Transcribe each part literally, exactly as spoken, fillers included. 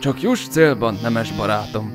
csak juss célban, nemes barátom.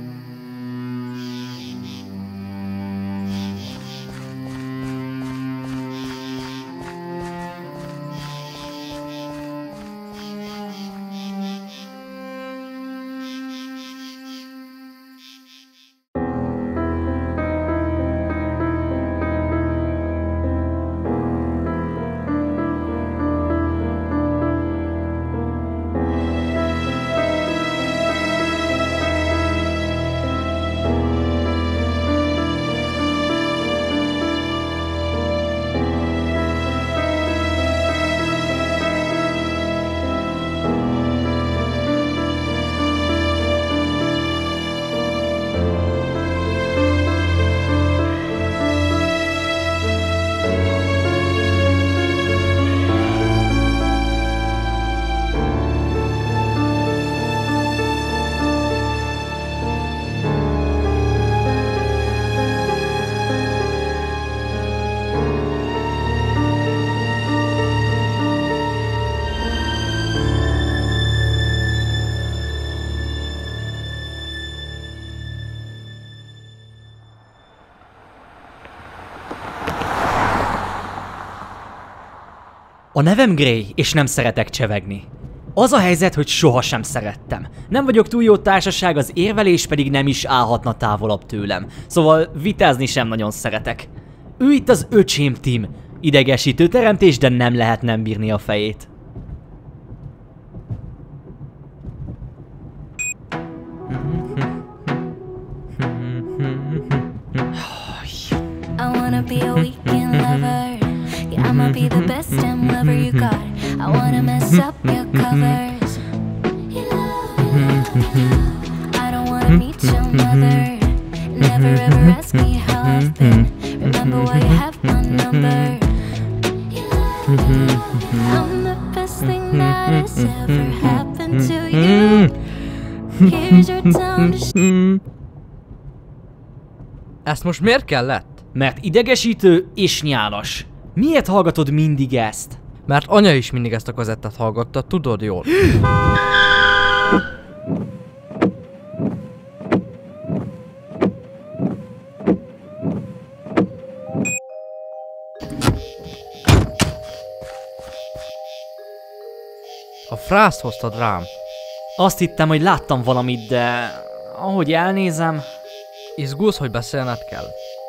A nevem Gray, és nem szeretek csevegni. Az a helyzet, hogy sohasem szerettem. Nem vagyok túl jó társaság, az érvelés pedig nem is állhatna távolabb tőlem. Szóval vitázni sem nagyon szeretek. Ő itt az öcsém Tim. Idegesítő teremtés, de nem lehet nem bírni a fejét. I wanna be a weekend lover. Yeah, I'ma be the best damn lover you got. I wanna mess up your covers. I don't wanna meet your mother. Never ever ask me how I've been. Remember why you have my number. I'm the best thing that has ever happened to you. Here's your time to sh- Ezt most miért kellett? Mert idegesítő és nyálas. Miért hallgatod mindig ezt? Mert anya is mindig ezt a kazettát hallgatta, tudod jól. A frászt hoztad rám. Azt hittem, hogy láttam valamit, de ahogy elnézem... Izgulsz, hogy beszélned kell?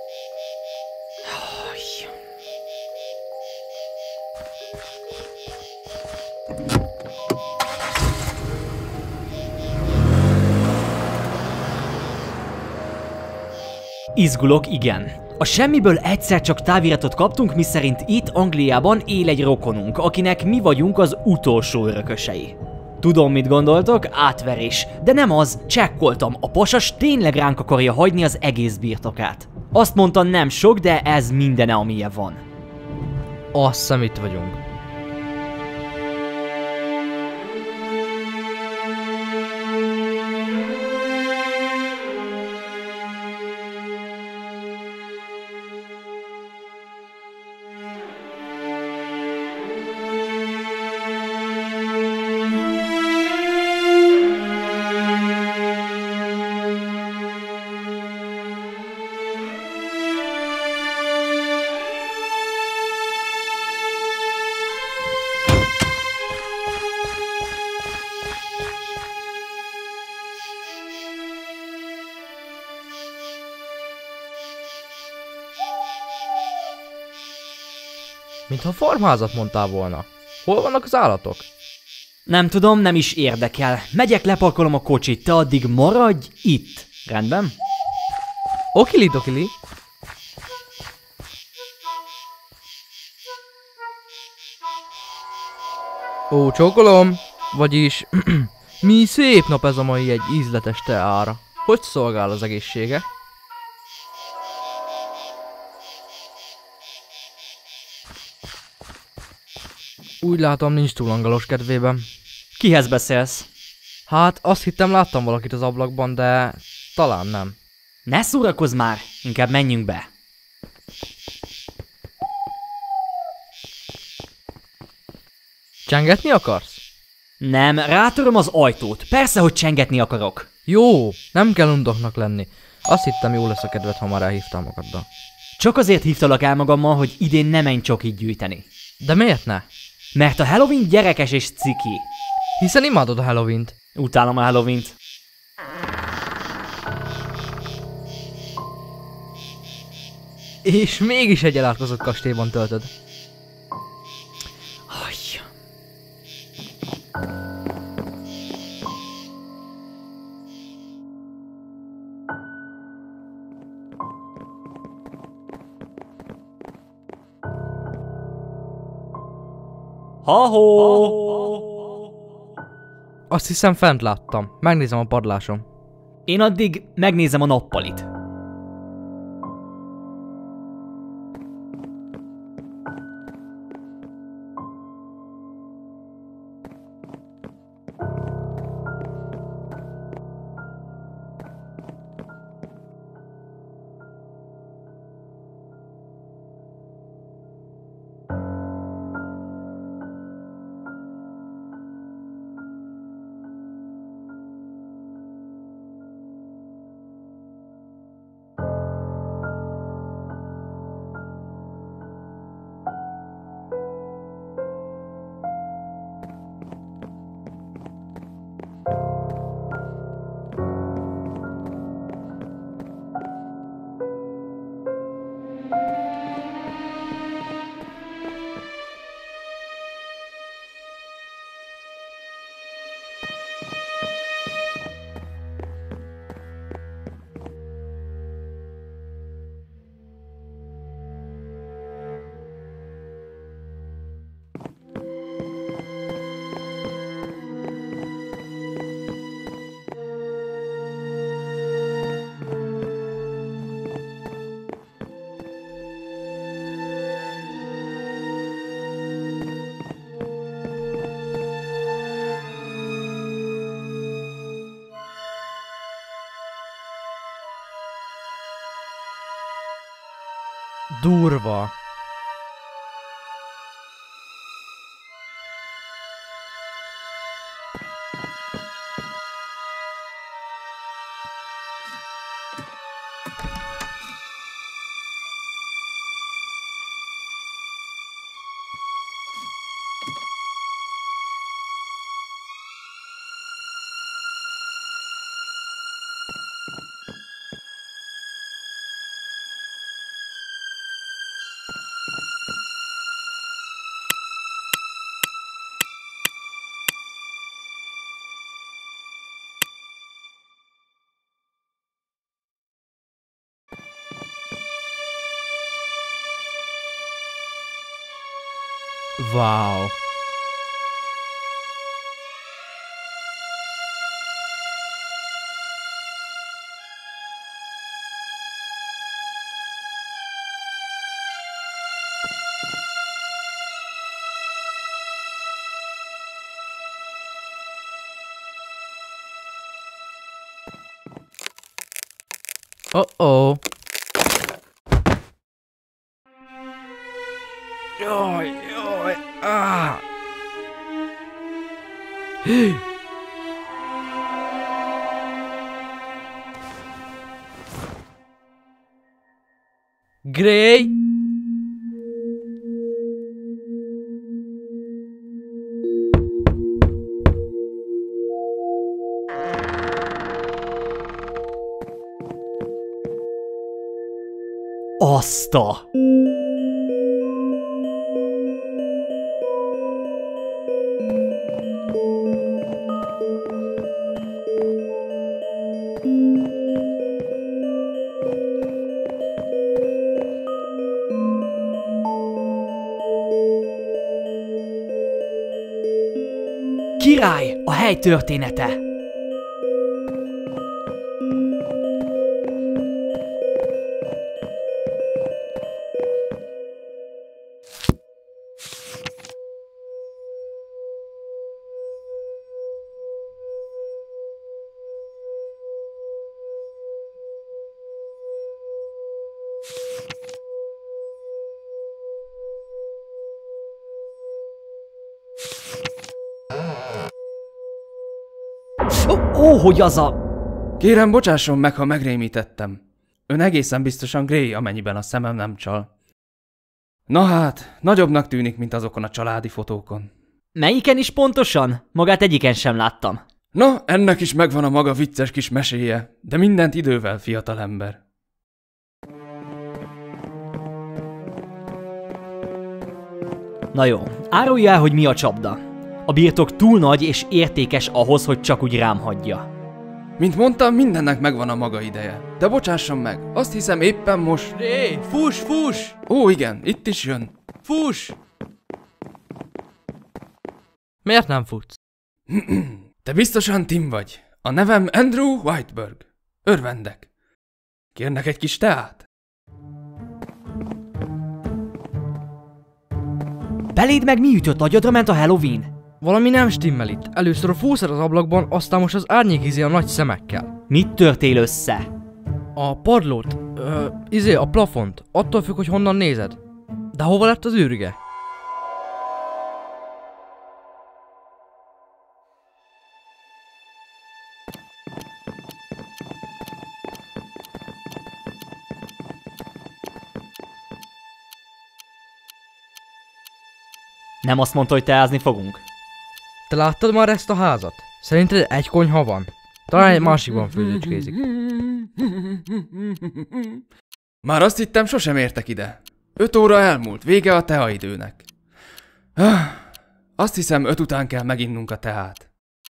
Izgulok, igen. A semmiből egyszer csak táviratot kaptunk, miszerint itt Angliában él egy rokonunk, akinek mi vagyunk az utolsó örökösei. Tudom, mit gondoltok, átverés, de nem az, csekkoltam, a pasas tényleg ránk akarja hagyni az egész birtokát. Azt mondta, nem sok, de ez mindene, amilyen van. Azt hiszem, itt vagyunk. Mintha farmházat mondtál volna. Hol vannak az állatok? Nem tudom, nem is érdekel. Megyek, leparkolom a kocsit, te addig maradj itt. Rendben? Okili dokili. Ó, csókolom. Vagyis, mi szép nap ez a mai egy ízletes teára. Hogy szolgál az egészsége? Úgy látom, nincs túl angalos kedvében. Kihez beszélsz? Hát, azt hittem láttam valakit az ablakban, de talán nem. Ne szórakozz már, inkább menjünk be. Csengetni akarsz? Nem, rátöröm az ajtót. Persze, hogy csengetni akarok. Jó, nem kell undoknak lenni. Azt hittem, jó lesz a kedved, ha már elhívtál magaddal. Csak azért hívtalak el magammal, hogy idén ne menj csokit gyűjteni. De miért ne? Mert a Halloween gyerekes és ciki. Hiszen imádod a Halloween-t. Utálom a Halloween-t. És mégis egy elátkozott kastélyban töltöd. Aj. Ha-ho! Azt hiszem fent láttam. Megnézem a padláson. Én addig megnézem a nappalit. Durva. Wow. Uh-oh. Jaj, jaj, ah. Gray. Azt a... Király, a hely története! Ó, ó, hogy az a... Kérem, bocsásson meg, ha megrémítettem. Ön egészen biztosan Gray, amennyiben a szemem nem csal. Na hát, nagyobbnak tűnik, mint azokon a családi fotókon. Melyiken is pontosan? Magát egyiken sem láttam. Na, ennek is megvan a maga vicces kis meséje, de mindent idővel, fiatalember. Na jó, árulja el, hogy mi a csapda. A birtok túl nagy és értékes ahhoz, hogy csak úgy rám hagyja. Mint mondtam, mindennek megvan a maga ideje. De bocsásson meg, azt hiszem éppen most... Ré, fuss, fuss! Ó, igen, itt is jön. Fuss! Miért nem futsz? Te biztosan Tim vagy. A nevem Andrew Whiteberg. Örvendek. Kérnek egy kis teát? Beléd meg mi ütött, agyadra ment a Halloween? Valami nem stimmel itt. Először a fószer az ablakban, aztán most az árnyék izé a nagy szemekkel. Mit törtél össze? A padlót, ö, izé a plafont, attól függ, hogy honnan nézed. De hova lett az űrge? Nem azt mondta, hogy teázni fogunk? Te láttad már ezt a házat? Szerinted egy konyha van? Talán egy másikban főzőcskézik. Már azt hittem, sosem értek ide. Öt óra elmúlt, vége a teaidőnek. Azt hiszem, öt után kell meginnunk a teát.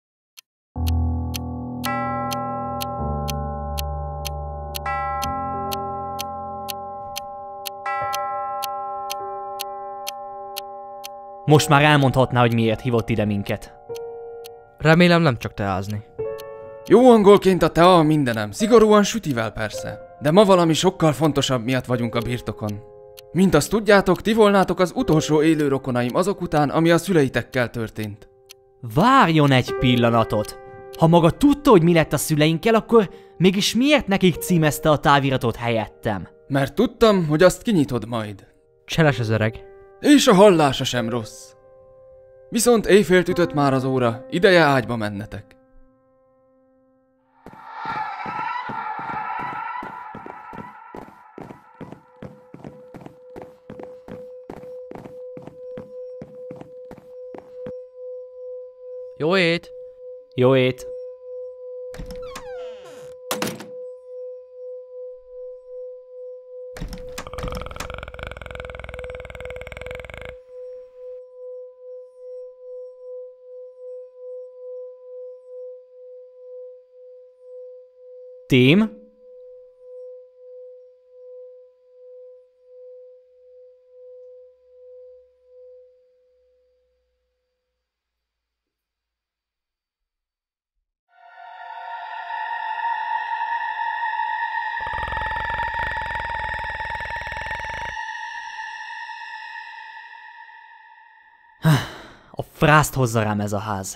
Most már elmondhatná, hogy miért hívott ide minket. Remélem nem csak teázni. Jó angolként a tea a mindenem, szigorúan sütivel persze. De ma valami sokkal fontosabb miatt vagyunk a birtokon. Mint azt tudjátok, ti volnátok az utolsó élő rokonaim azok után, ami a szüleitekkel történt. Várjon egy pillanatot! Ha maga tudta, hogy mi lett a szüleinkkel, akkor mégis miért nekik címezte a táviratot helyettem? Mert tudtam, hogy azt kinyitod majd. Cseles az öreg. És a hallása sem rossz. Viszont éjfélt ütött már az óra, ideje ágyba mennetek. Jó ét! Jó ét! Tim? A frászt hozza rám ez a ház.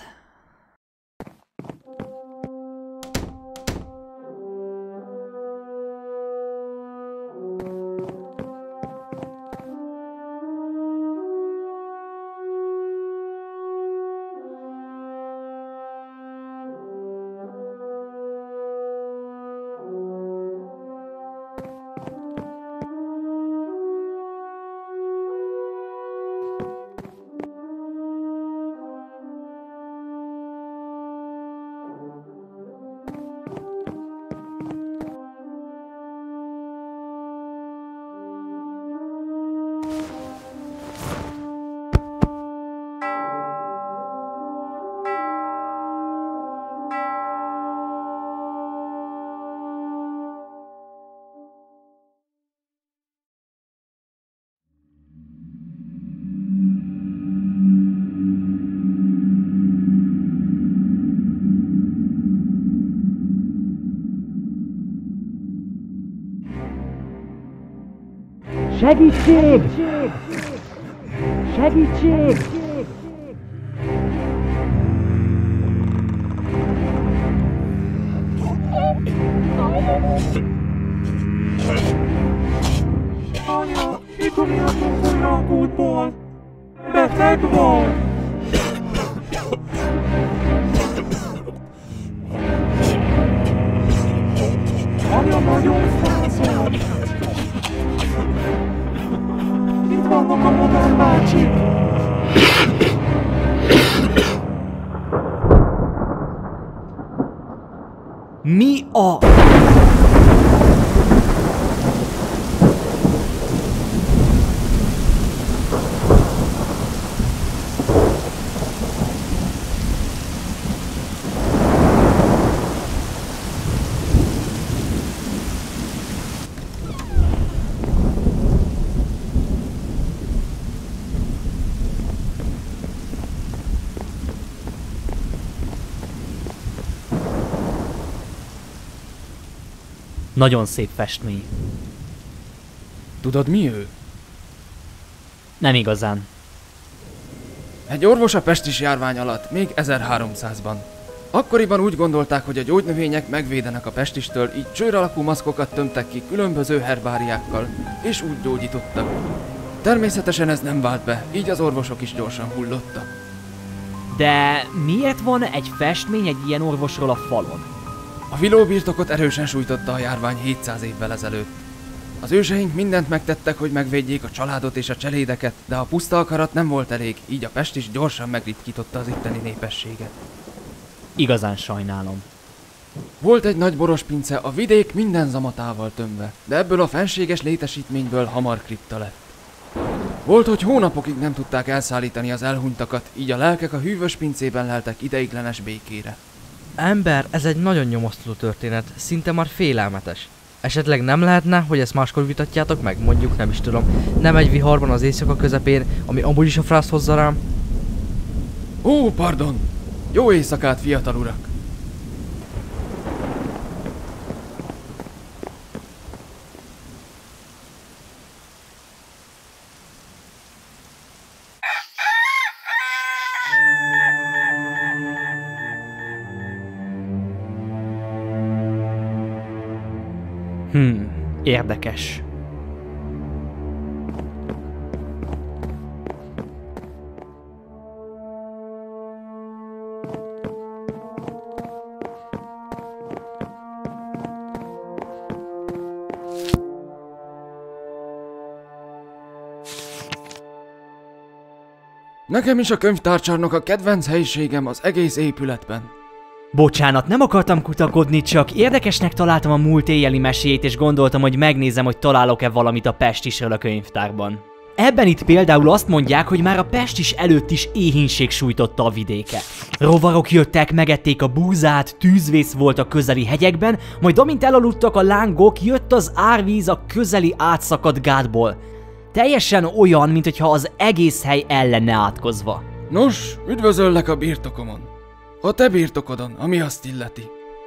Segítség! Segítség! Anya, mikor jöttem volna a kútból? Beteg vagy! nagyon fázol. Itt vannak a modern bácsik. Mi a... Nagyon szép festmény. Tudod, mi ő? Nem igazán. Egy orvos a pestis járvány alatt, még ezerháromszázban. Akkoriban úgy gondolták, hogy a gyógynövények megvédenek a pestistől, így csőr alakú maszkokat tömtek ki különböző herbáriákkal, és úgy gyógyítottak. Természetesen ez nem vált be, így az orvosok is gyorsan hullottak. De miért van egy festmény egy ilyen orvosról a falon? A vilóbirtokot erősen sújtotta a járvány hétszáz évvel ezelőtt. Az őseink mindent megtettek, hogy megvédjék a családot és a cselédeket, de a puszta akarat nem volt elég, így a pestis gyorsan megritkította az itteni népességet. Igazán sajnálom. Volt egy nagy borospince, a vidék minden zamatával tömve, de ebből a fenséges létesítményből hamar kripta lett. Volt, hogy hónapokig nem tudták elszállítani az elhunytakat, így a lelkek a hűvös pincében leltek ideiglenes békére. Ember, ez egy nagyon nyomasztó történet, szinte már félelmetes. Esetleg nem lehetne, hogy ezt máskor vitatjátok meg, mondjuk nem is tudom, nem egy viharban az éjszaka közepén, ami amúgy is a frász hozza rám? Ó, pardon! Jó éjszakát, fiatal urak! Hmm, érdekes. Nekem is a könyvtárcsarnok a kedvenc helyiségem az egész épületben. Bocsánat, nem akartam kutakodni, csak érdekesnek találtam a múlt éjjeli meséjét, és gondoltam, hogy megnézem, hogy találok-e valamit a pestisről a könyvtárban. Ebben itt például azt mondják, hogy már a pestis előtt is éhínség sújtotta a vidéket. Rovarok jöttek, megették a búzát, tűzvész volt a közeli hegyekben, majd amint elaludtak a lángok, jött az árvíz a közeli átszakadt gátból. Teljesen olyan, mintha az egész hely el lenne átkozva. Nos, üdvözöllek a birtokomon. A te birtokodon, ami azt illeti.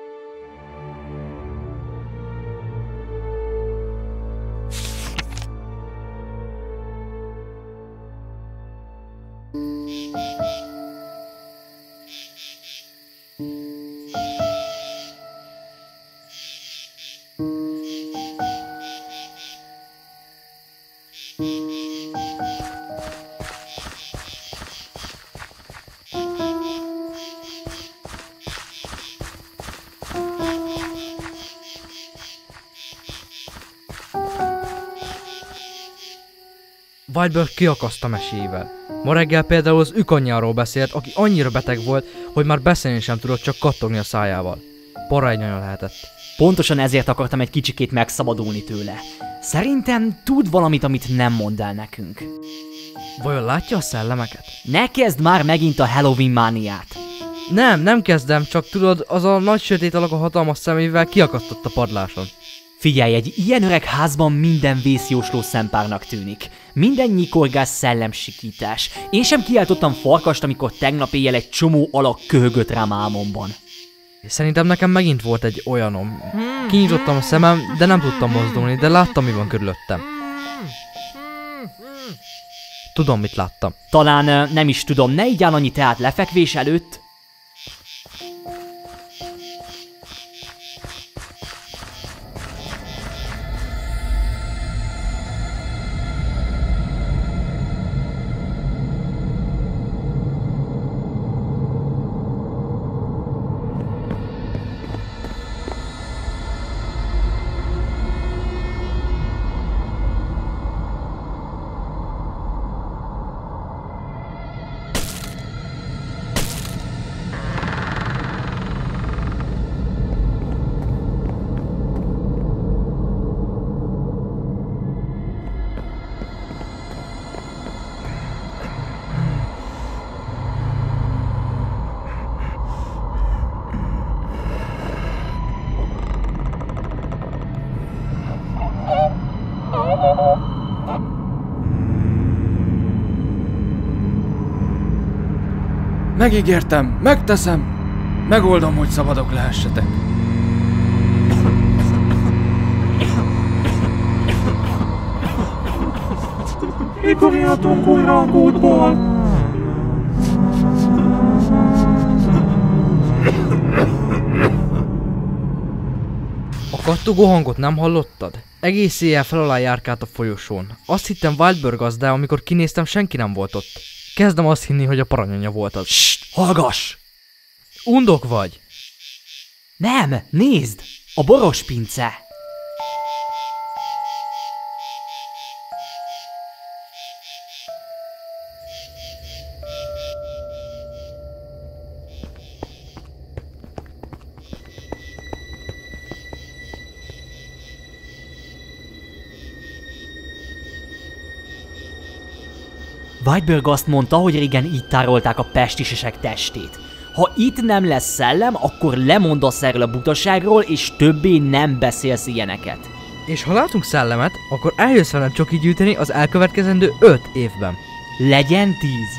Whitebird kiakaszta mesével. Ma reggel például az ükanyjáról beszélt, aki annyira beteg volt, hogy már beszélni sem tudott, csak kattogni a szájával. Parányonya lehetett. Pontosan ezért akartam egy kicsikét megszabadulni tőle. Szerintem tud valamit, amit nem mond el nekünk. Vajon látja a szellemeket? Ne kezd már megint a Halloween mániát. Nem, nem kezdem, csak tudod, az a nagy sötét alak a hatalmas szemével kiakasztott a padláson. Figyelj, egy ilyen öreg házban minden vészjósló szempárnak tűnik. Minden nyikorgás, szellemsikítás. Én sem kiáltottam farkast, amikor tegnap éjjel egy csomó alak köhögött rám álmomban. Szerintem nekem megint volt egy olyanom. Kinyitottam a szemem, de nem tudtam mozdulni, de láttam, mi van körülöttem. Tudom, mit láttam. Talán nem is tudom, ne igyál annyi teát lefekvés előtt. Megígértem, megteszem. Megoldom, hogy szabadok lehessetek. Mikor jöttünk újra a kútból? A kattogó hangot nem hallottad? Egész éjjel fel alá járkált a folyosón. Azt hittem Wildberg de amikor kinéztem, senki nem volt ott. Kezdem azt hinni, hogy a paranyanya volt az. Ssst, hallgass! Undok vagy? Nem, nézd! A borospince! Whiteberg azt mondta, hogy régen így tárolták a pestisesek testét. Ha itt nem lesz szellem, akkor lemondasz erről a butaságról, és többé nem beszélsz ilyeneket. És ha látunk szellemet, akkor eljössz velem csoki gyűjteni az elkövetkezendő öt évben. Legyen tíz.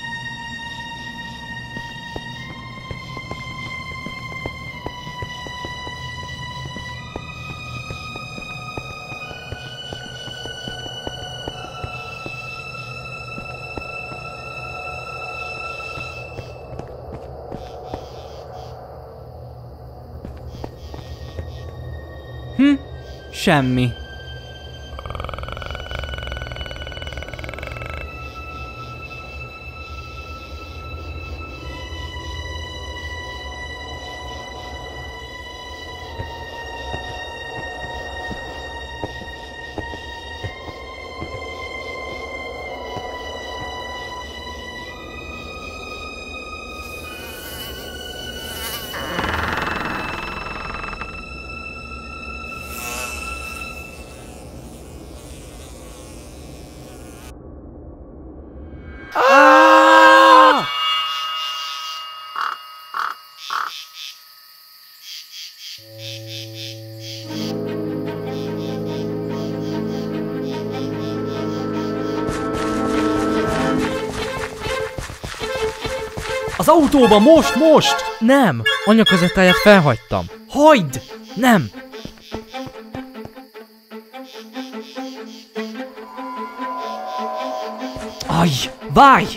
Hm, semmi. Az autóba, most, most! Nem! Anyakazettáját felhagytam. Hagyd! Nem! Aj, várj!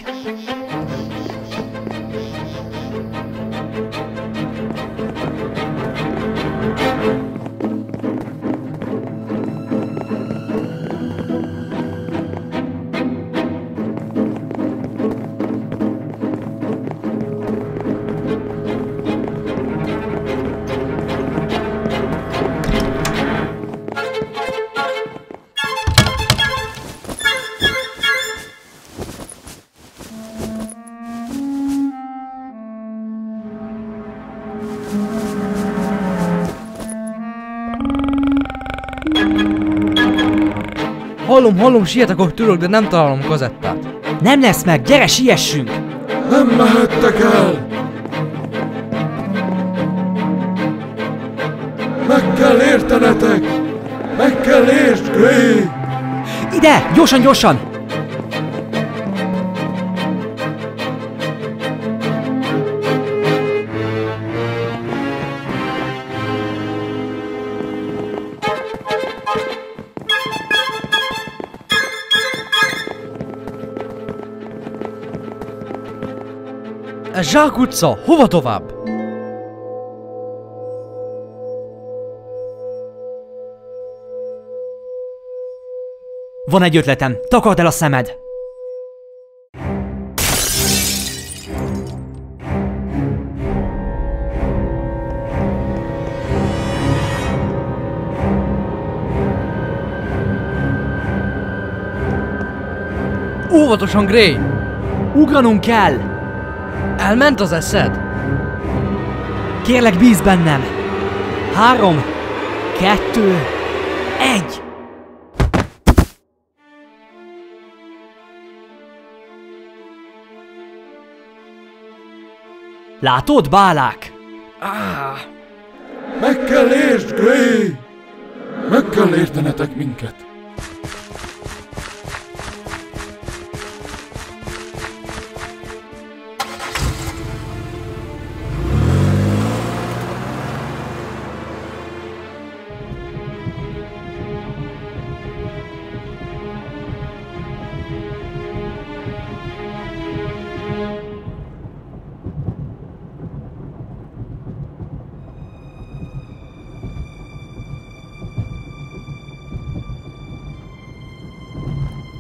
Hallom, hallom, sietek, hogy tudok, de nem találom a kazettát. Nem lesz meg, gyere, siessünk! Nem mehettek el! Meg kell értenetek! Meg kell értsd, Gray! Ide, gyorsan, gyorsan! Ez Zsák utca, hova tovább? Van egy ötletem, takard el a szemed! Óvatosan, Gray! Ugranunk kell! Elment az eszed? Kérlek, bízz bennem! Három, kettő, egy! Látod, bálák? Ah, Meg kell értsd, Gray! Meg kell értenetek minket!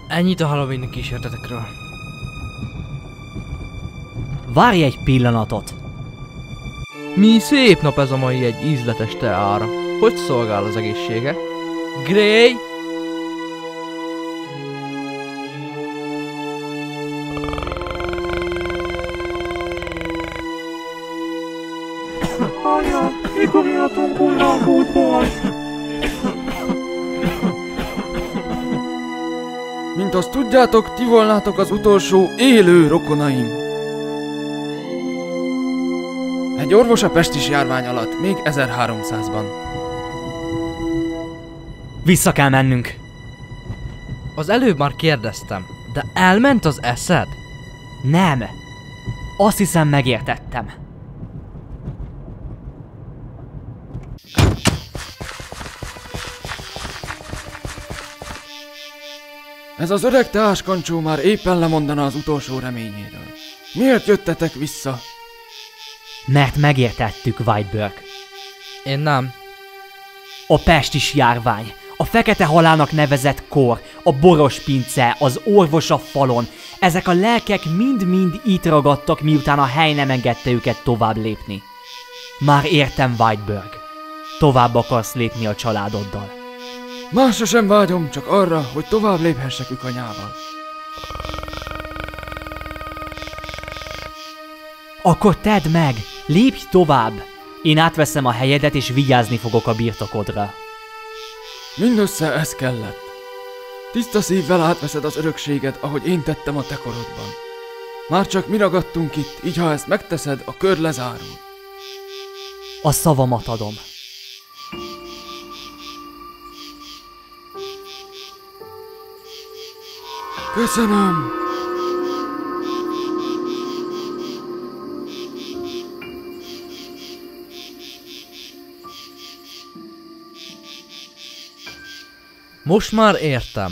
Ennyit a Halloween kísértetekről. Várj egy pillanatot. Mi szép nap ez a mai egy ízletes teára. Hogy szolgál az egészsége? Gray! Anya, mikor jártunk újra a múltból? Mint azt tudjátok, ti volnátok az utolsó élő rokonaim. Egy orvos a pestis járvány alatt, még ezerháromszázban. Vissza kell mennünk. Az előbb már kérdeztem, de elment az eszed? Nem. Azt hiszem megértettem. Ez az öreg teáskancsó már éppen lemondana az utolsó reményéről. Miért jöttetek vissza? Mert megértettük, Whiteberg. Én nem. A pestis járvány, a fekete halálnak nevezett kor, a boros pince, az orvos a falon, ezek a lelkek mind-mind itt ragadtak, miután a hely nem engedte őket tovább lépni. Már értem, Whiteberg. Tovább akarsz lépni a családoddal. Másra sem vágyom, csak arra, hogy tovább léphessek anyával. Akkor tedd meg! Lépj tovább! Én átveszem a helyedet és vigyázni fogok a birtokodra. Mindössze ez kellett. Tiszta szívvel átveszed az örökséget, ahogy én tettem a te korodban. Már csak mi ragadtunk itt, így ha ezt megteszed, a kör lezárul. A szavamat adom. Köszönöm! Most már értem.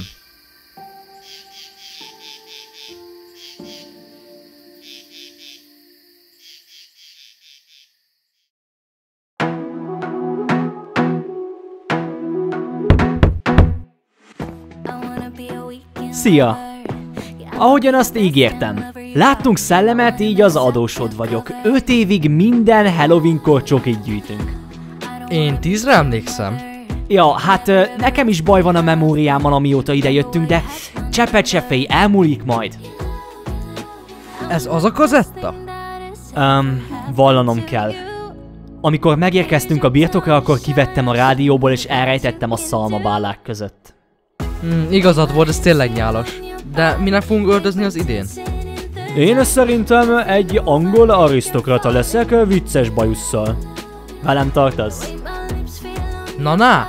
Szia! Ahogyan azt ígértem, láttunk szellemet, így az adósod vagyok. Öt évig minden Halloween-kor csokit gyűjtünk. Én tízre emlékszem. Ja, hát nekem is baj van a memóriámmal, amióta ide jöttünk, de cseppet se félj, elmúlik majd. Ez az a kazetta? Um, vallanom kell. Amikor megérkeztünk a birtokra, akkor kivettem a rádióból és elrejtettem a szalmabálák között. Hmm, igazad volt, ez tényleg nyálas. De minek fogunk öldözni az idén? Én szerintem egy angol arisztokrata leszek vicces bajusszal. Velem tartasz? Na na!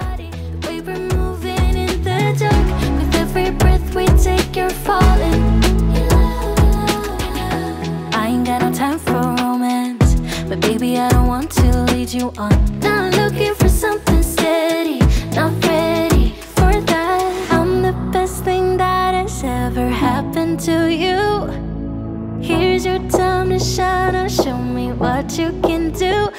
But baby, I don't want to lead you on. Not looking for something steady, not ready for that. I'm the best thing that has ever happened to you. Here's your time to shine, or show me what you can do.